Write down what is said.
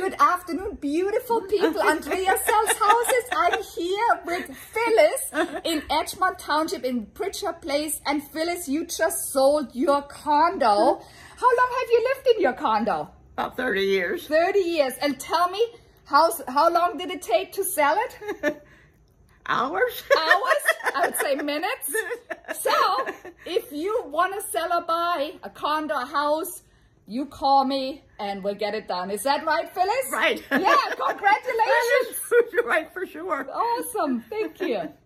Good afternoon, beautiful people. Andrea sells houses. I'm here with Phyllis in Edgemont Township in Pritchard Place. And Phyllis, you just sold your condo. How long have you lived in your condo? About 30 years. 30 years. And tell me, how long did it take to sell it? Hours? Hours? I would say minutes. So, if you want to sell or buy a condo, a house, you call me and we'll get it done. Is that right, Phyllis? Right. Yeah, congratulations. You're right, for sure. Awesome. Thank you.